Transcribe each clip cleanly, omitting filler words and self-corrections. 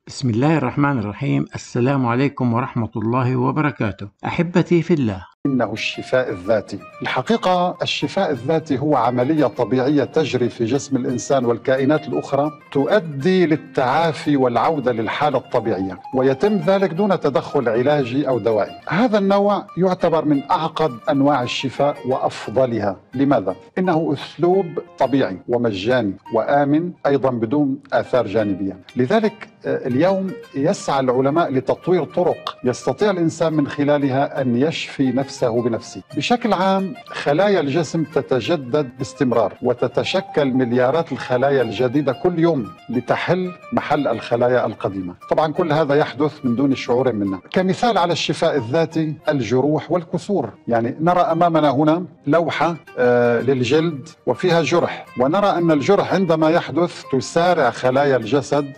بسم الله الرحمن الرحيم. السلام عليكم ورحمة الله وبركاته. أحبتي في الله، إنه الشفاء الذاتي. الحقيقة الشفاء الذاتي هو عملية طبيعية تجري في جسم الإنسان والكائنات الأخرى تؤدي للتعافي والعودة للحالة الطبيعية، ويتم ذلك دون تدخل علاجي أو دوائي. هذا النوع يعتبر من أعقد أنواع الشفاء وأفضلها. لماذا؟ إنه أسلوب طبيعي ومجاني وآمن، أيضا بدون آثار جانبية. لذلك اليوم يسعى العلماء لتطوير طرق يستطيع الإنسان من خلالها أن يشفي نفسه بنفسه. بشكل عام خلايا الجسم تتجدد باستمرار، وتتشكل مليارات الخلايا الجديدة كل يوم لتحل محل الخلايا القديمة. طبعا كل هذا يحدث من دون شعور منا. كمثال على الشفاء الذاتي الجروح والكسور. يعني نرى أمامنا هنا لوحة للجلد وفيها جرح، ونرى أن الجرح عندما يحدث تسارع خلايا الجسد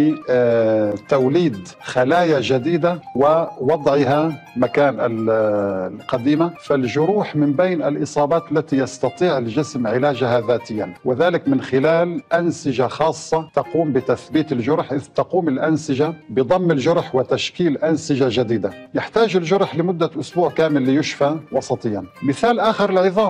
لتوليد خلايا جديدة ووضعها مكان القديمة. فالجروح من بين الإصابات التي يستطيع الجسم علاجها ذاتيا، وذلك من خلال أنسجة خاصة تقوم بتثبيت الجرح، إذ تقوم الأنسجة بضم الجرح وتشكيل أنسجة جديدة. يحتاج الجرح لمدة أسبوع كامل ليشفى وسطيا. مثال آخر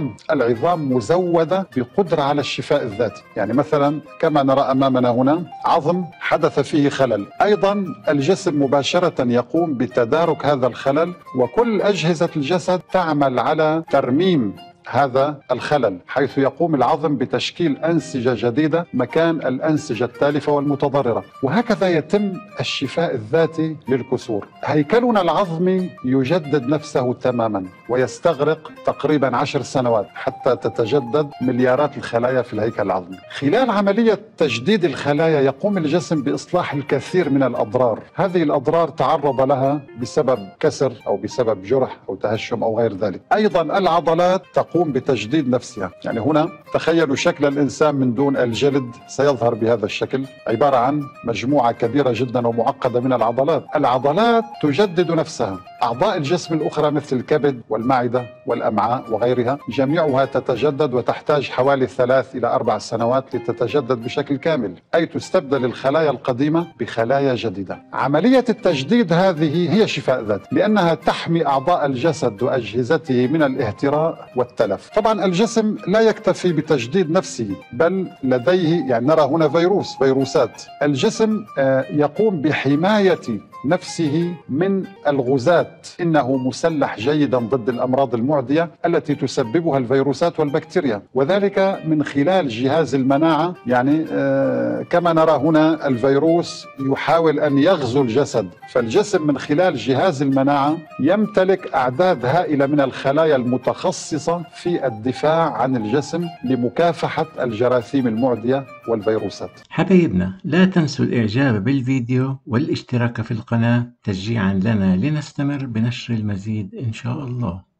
العظام مزودة بقدرة على الشفاء الذاتي. يعني مثلا كما نرى أمامنا هنا عظم حدث فيه خلل، أيضا الجسم مباشرة يقوم بتدارك هذا الخلل، وكل أجهزة الجسد تعمل على ترميم هذا الخلل، حيث يقوم العظم بتشكيل أنسجة جديدة مكان الأنسجة التالفة والمتضررة. وهكذا يتم الشفاء الذاتي للكسور. هيكلنا العظمي يجدد نفسه تماما، ويستغرق تقريبا 10 سنوات حتى تتجدد مليارات الخلايا في الهيكل العظمي. خلال عملية تجديد الخلايا يقوم الجسم بإصلاح الكثير من الأضرار. هذه الأضرار تعرض لها بسبب كسر أو بسبب جرح أو تهشم أو غير ذلك. أيضا العضلات تقوم بتجديد نفسها. يعني هنا تخيلوا شكل الإنسان من دون الجلد سيظهر بهذا الشكل، عبارة عن مجموعة كبيرة جدا ومعقدة من العضلات. العضلات تجدد نفسها. أعضاء الجسم الأخرى مثل الكبد والمعدة والأمعاء وغيرها جميعها تتجدد، وتحتاج حوالي 3 إلى 4 سنوات لتتجدد بشكل كامل، أي تستبدل الخلايا القديمة بخلايا جديدة. عملية التجديد هذه هي شفاء ذاتي، لأنها تحمي أعضاء الجسد وأجهزته من الاهتراء والتلف. طبعا الجسم لا يكتفي بتجديد نفسه، بل لديه، يعني نرى هنا فيروسات. الجسم يقوم بحماية نفسه من الغزاة. إنه مسلح جيدا ضد الأمراض المعدية التي تسببها الفيروسات والبكتيريا، وذلك من خلال جهاز المناعة. يعني كما نرى هنا الفيروس يحاول أن يغزو الجسد، فالجسم من خلال جهاز المناعة يمتلك أعداد هائلة من الخلايا المتخصصة في الدفاع عن الجسم لمكافحة الجراثيم المعدية والفيروسات. حبايبنا، لا تنسوا الإعجاب بالفيديو والاشتراك في القناة تشجيعا لنا لنستمر بنشر المزيد إن شاء الله.